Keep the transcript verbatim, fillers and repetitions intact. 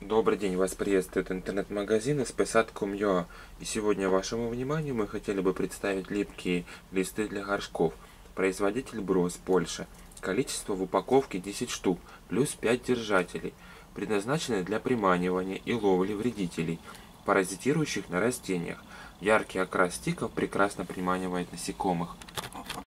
Добрый день, вас приветствует интернет-магазин спэс эй точка ком точка ю а. И сегодня вашему вниманию мы хотели бы представить липкие листы для горшков. Производитель Брос, Польша. Количество в упаковке десять штук, плюс пять держателей. Предназначены для приманивания и ловли вредителей, паразитирующих на растениях. Яркий окрас стиков прекрасно приманивает насекомых.